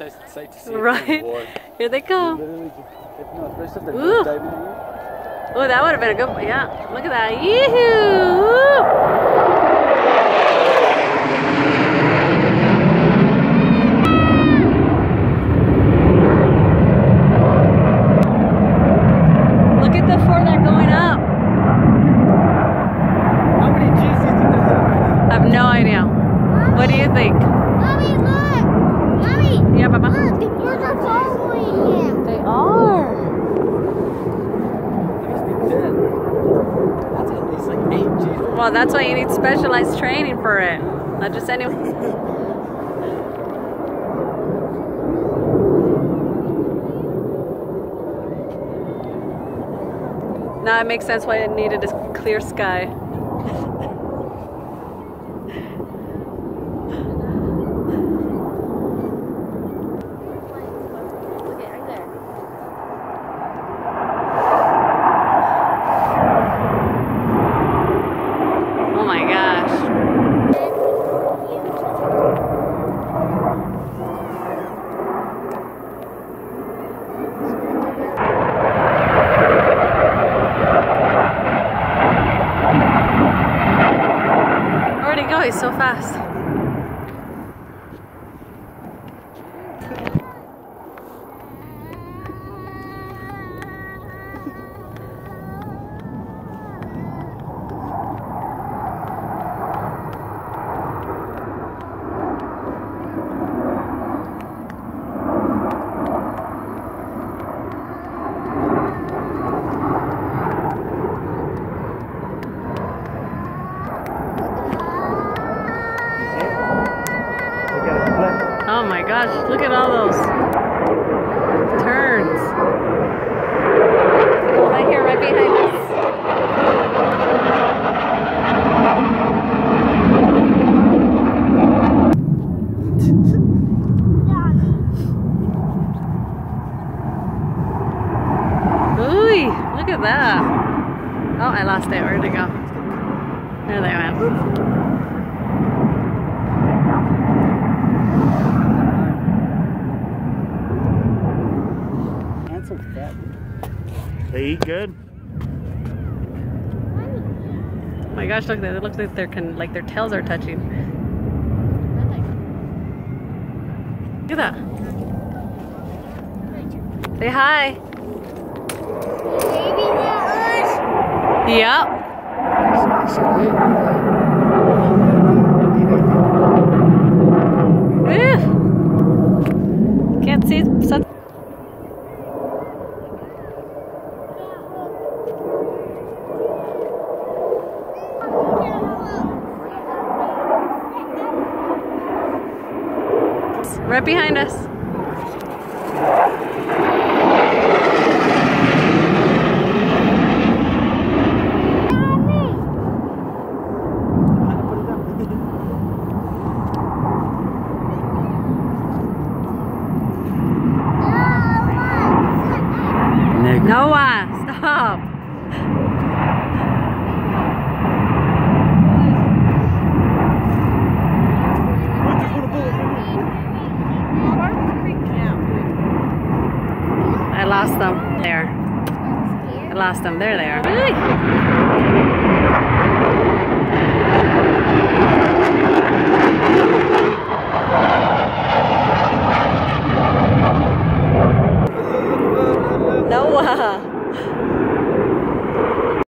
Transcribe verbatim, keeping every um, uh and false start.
sight, sight to see. Right? Here they come. Ooh. Oh, that would have been a good one. Yeah. Look at that. Yee-hoo! No idea. Mommy, what do you think? Mommy, look! Mommy! Yeah, Papa? Look, the birds are following him. They are. They must be dead. That's at least like eight G. Well, that's why you need specialized training for it. Not just anyone. Now it makes sense why it needed a clear sky. Oh my gosh. Where'd he go? He's so fast. Oh my gosh, look at all those turns. Right here, right behind us. Ooh, look at that. Oh, I lost it. Where'd it go? There they went. They eat good. Oh my gosh, look! It looks like their can like their tails are touching. Look at that. Say hi. Baby, Yep. Ew. Can't see such. Right behind us. Noah, stop. I lost them. There. I lost them. There they are. Noah.